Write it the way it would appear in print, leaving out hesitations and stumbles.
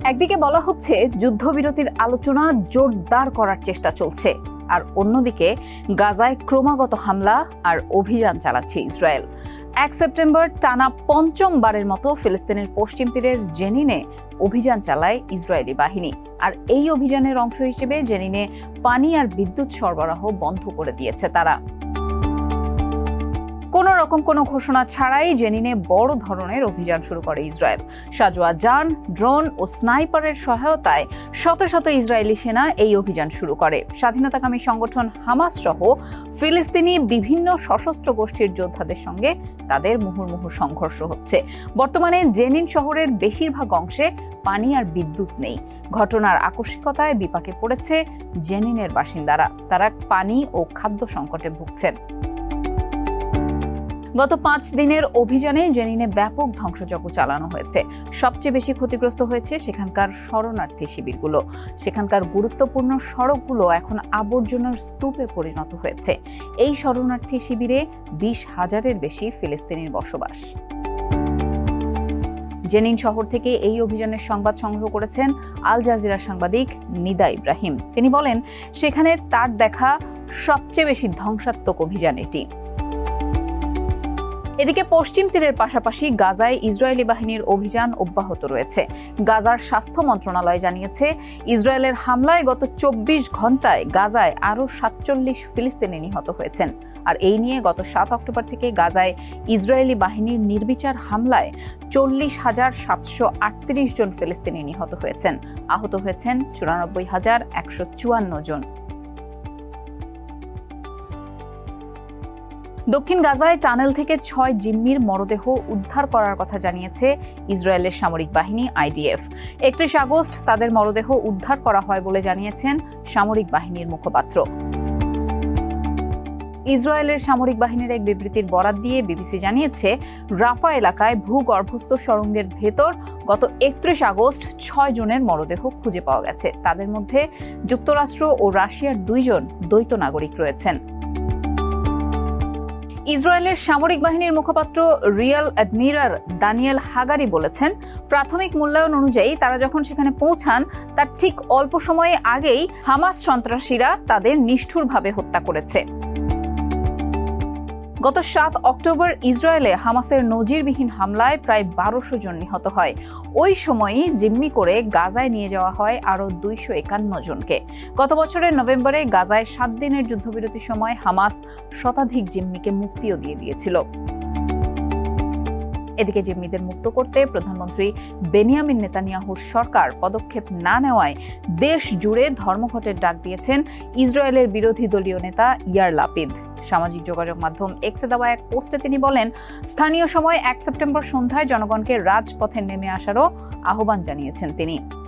একদিকে বলা হচ্ছে যুদ্ধবিরতির আলোচনা জোরদার করার চেষ্টা চলছে, আর অন্যদিকে গাজায় ক্রমাগত হামলা আর অভিযান চালাচ্ছে ইসরায়েল। 1 সেপ্টেম্বর টানা পঞ্চমবারের মতো ফিলিস্তিনের পশ্চিম তীরের জেনিনে অভিযান চালায় ইসরায়েলি বাহিনী। আর এই অভিযানের অংশ হিসেবে জেনিনে পানি আর বিদ্যুৎ সরবরাহ বন্ধ করে দিয়েছে তারা। কোনো রকম কোনো ঘোষণা ছাড়াই জেনিনে বড় ধরনের অভিযান শুরু করে ইসরায়েল। সাজোয়া যান, ড্রোন ও স্নাইপারের সহায়তায় শত শত ইসরায়েলি সেনা এই অভিযান শুরু করে। স্বাধীনতাকামী সংগঠন হামাস সহ ফিলিস্তিনি বিভিন্ন সশস্ত্র গোষ্ঠীর যোদ্ধাদের সঙ্গে তাদের মুহুর্মুহু সংঘর্ষ হচ্ছে। বর্তমানে জেনিন শহরের বেশিরভাগ অংশে পানি আর বিদ্যুৎ নেই। ঘটনার আকস্মিকতায় বিপাকে পড়েছে জেনিনের বাসিন্দারা। তারা পানি ও খাদ্য সংকটে ভুগছেন। গত 5 দিনের অভিযানে জেনিনে ব্যাপক ধ্বংসযজ্ঞ চালানো হয়েছে। সবচেয়ে বেশি ক্ষতিগ্রস্ত হয়েছে সেখানকার শরণার্থী শিবিরগুলো। সেখানকার গুরুত্বপূর্ণ সড়কগুলো এখন আবর্জনার স্তূপে পরিণত হয়েছে। এই শরণার্থী শিবিরে 20,000-এর বেশি ফিলিস্তিনির বসবাস। জেনিন শহর থেকে এই অভিযানের সংবাদ সংগ্রহ করেছেন আল জাজিরা সাংবাদিক নিদা ইব্রাহিম। তিনি বলেন, সেখানে তার দেখা সবচেয়ে বেশি ধ্বংসাত্মক অভিযান এটি। এদিকে পশ্চিম তীরের পাশাপাশি গাজায় ইসরায়েলি বাহিনীর অভিযান অব্যাহত রয়েছে। গাজার স্বাস্থ্য মন্ত্রণালয় জানিয়েছে, ইসরায়েলের হামলায় গত 24 ঘন্টায় গাজায় আরও 47 ফিলিস্তিনি নিহত হয়েছেন। আর এই নিয়ে গত 7 অক্টোবর থেকে গাজায় ইসরায়েলি বাহিনীর নির্বিচার হামলায় 40,738 জন ফিলিস্তিনি নিহত হয়েছেন। আহত হয়েছেন 94,154 জন। দক্ষিণ গাজায় টানেল থেকে 6 জিম্মির মরদেহ উদ্ধার করার কথা জানিয়েছে ইসরায়েলের সামরিক বাহিনী IDF। 31 আগস্ট তাদের মরদেহ উদ্ধার করা হয় বলে জানিয়েছেন সামরিক বাহিনীর মুখপাত্র। ইসরায়েলের সামরিক বাহিনীর এক বিবৃতির বরাত দিয়ে বিবিসি জানিয়েছে, রাফা এলাকায় ভূগর্ভস্থ সুড়ঙ্গের ভেতর গত 31 আগস্ট 6 জনের মরদেহ খুঁজে পাওয়া গেছে। তাদের মধ্যে যুক্তরাষ্ট্র ও রাশিয়ার 2 জন দ্বৈত নাগরিক রয়েছেন। ইসরায়েলের সামরিক বাহিনীর মুখপাত্র রিয়াল অ্যাডমিরাল দানিয়েল হাগারি বলেছেন, প্রাথমিক মূল্যায়ন অনুযায়ী তারা যখন সেখানে পৌঁছান তার ঠিক অল্প সময়ে আগেই হামাস সন্ত্রাসীরা তাদের নিষ্ঠুরভাবে হত্যা করেছে। গত 7 অক্টোবর ইসরায়েলে হামাসের নজিরবিহীন হামলায় প্রায় 1200 জন নিহত হয়। ওই সময়ই জিম্মি করে গাজায় নিয়ে যাওয়া হয় আরও 251 জনকে। গত বছরের নভেম্বরে গাজায় 7 দিনের যুদ্ধবিরতির সময় হামাস শতাধিক জিম্মিকে মুক্তিও দিয়ে দিয়েছিল। এদিকে জিম্মিদের মুক্ত করতে প্রধানমন্ত্রী বেনিয়ামিন নেতানিয়াহুর সরকার পদক্ষেপ না নেওয়ায় দেশ জুড়ে ধর্মঘটের ডাক দিয়েছেন ইসরায়েলের বিরোধী দলীয় নেতা ইয়ার লাপিদ। সামাজিক যোগাযোগ মাধ্যম এক্সে দেওয়া এক পোস্টে তিনি বলেন, স্থানীয় সময় 1 সেপ্টেম্বর সন্ধ্যায় জনগণকে রাজপথে নেমে আসারও আহ্বান জানিয়েছেন তিনি।